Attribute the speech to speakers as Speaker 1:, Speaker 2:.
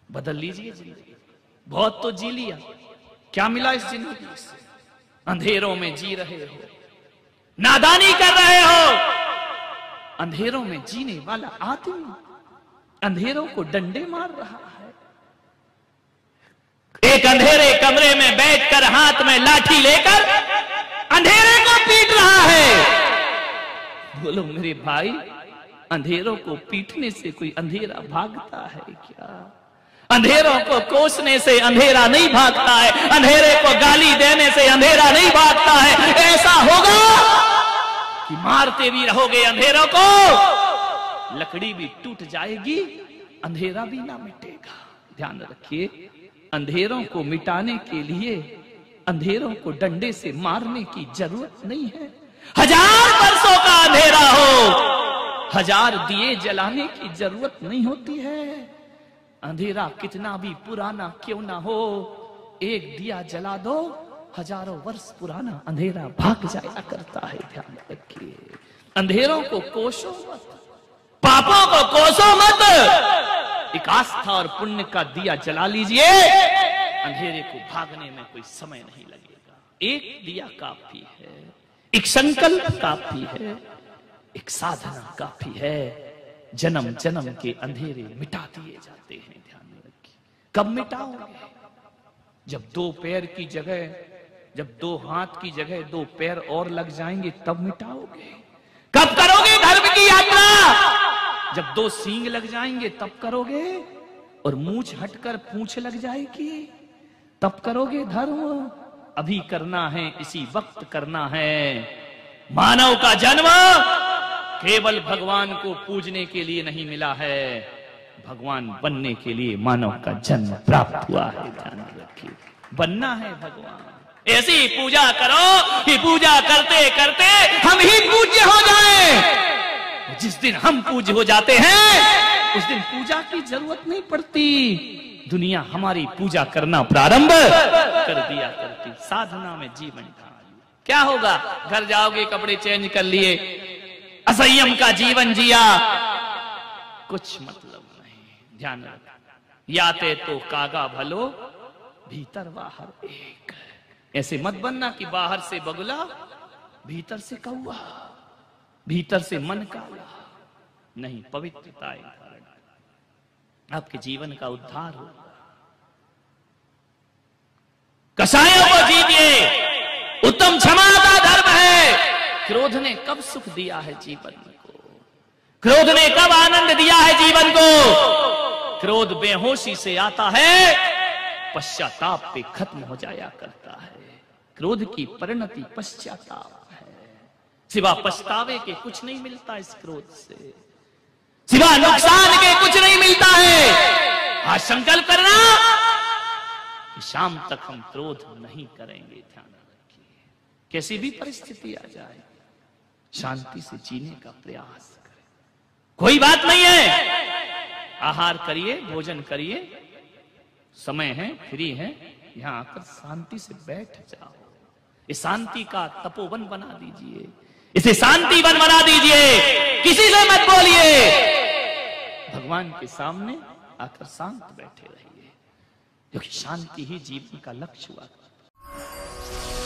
Speaker 1: बदल लीजिए जिंदगी। बहुत तो जी लिया, क्या मिला इस जिंदगी से? अंधेरों में जी रहे हो, नादानी कर रहे हो। अंधेरों में जीने वाला आदमी अंधेरों को डंडे मार रहा है। एक अंधेरे कमरे में बैठकर हाथ में लाठी लेकर अंधेरे को पीट रहा है। बोलो मेरे भाई, अंधेरों को पीटने से कोई अंधेरा भागता है क्या? अंधेरों को कोसने से अंधेरा नहीं भागता है, अंधेरे को गाली देने से अंधेरा नहीं भागता है। ऐसा होगा कि मारते भी रहोगे अंधेरों को, लकड़ी भी टूट जाएगी, अंधेरा भी ना मिटेगा। ध्यान रखिए, अंधेरों को मिटाने के लिए अंधेरों को डंडे से मारने की जरूरत नहीं है। 1000 वर्षों का अंधेरा हो, 1000 दिए जलाने की जरूरत नहीं होती है। अंधेरा कितना भी पुराना क्यों ना हो, एक दिया जला दो, हजारों वर्ष पुराना अंधेरा भाग जाया करता है। ध्यान रखिए, अंधेरों को कोसो मत, पापों को कोसो मत। एक आस्था और पुण्य का दिया जला लीजिए, अंधेरे को भागने में कोई समय नहीं लगेगा। एक दिया काफी है, एक संकल्प काफी है, एक साधना काफी है। जन्म जन्म के अंधेरे मिटा दिए जाते हैं। ध्यान रखिए, कब मिटाओगे? जब 2 पैर की जगह, जब 2 हाथ की जगह 2 पैर और लग जाएंगे तब मिटाओगे। कब करोगे धर्म की यात्रा? जब 2 सींग लग जाएंगे तब करोगे, और मूंछ हटकर पूंछ लग जाएगी तब करोगे धर्म। अभी करना है, इसी वक्त करना है। मानव का जन्म केवल भगवान को पूजने के लिए नहीं मिला है, भगवान बनने के लिए मानव का जन्म प्राप्त हुआ है। ध्यान रखिए, बनना है भगवान। ऐसी पूजा करो कि पूजा करते करते हम ही पूज्य हो जाएं। जिस दिन हम पूज्य हो जाते हैं उस दिन पूजा की जरूरत नहीं पड़ती, दुनिया हमारी पूजा करना प्रारंभ कर दिया करती। साधना में जीवन का क्या होगा? घर जाओगे, कपड़े चेंज कर लिए, असंयम का जीवन जिया, कुछ मतलब नहीं। ध्यान रखना, याते तो कागा भलो, भीतर बाहर एक। ऐसे मत बनना कि बाहर से बगुला, भीतर से कौवा, भीतर से मन काला। नहीं, पवित्रता आपके जीवन का उद्धार होगा। कसायों को जीतिए, उत्तम क्षमा का धर्म है। क्रोध ने कब सुख दिया है जीवन को? क्रोध ने कब आनंद दिया है जीवन को? क्रोध बेहोशी से आता है, पश्चाताप पे खत्म हो जाया करता है। क्रोध की परिणति पश्चाताप है। सिवा पछतावे के कुछ नहीं मिलता इस क्रोध से, सिवा नुकसान के कुछ नहीं मिलता है। आज संकल्प करना कि शाम तक हम क्रोध नहीं करेंगे। ध्यान रखिए, कैसी भी परिस्थिति आ जाए शांति से जीने का प्रयास करें। कोई बात नहीं है, आहार करिए, भोजन करिए, समय है, फ्री है, यहां आकर शांति से बैठ जाओ। इस शांति का तपोवन बना दीजिए, इसे शांति वन बना दीजिए। किसी से मत बोलिए, भगवान के सामने आकर शांत बैठे रहिए, क्योंकि शांति ही जीवन का लक्ष्य हुआ।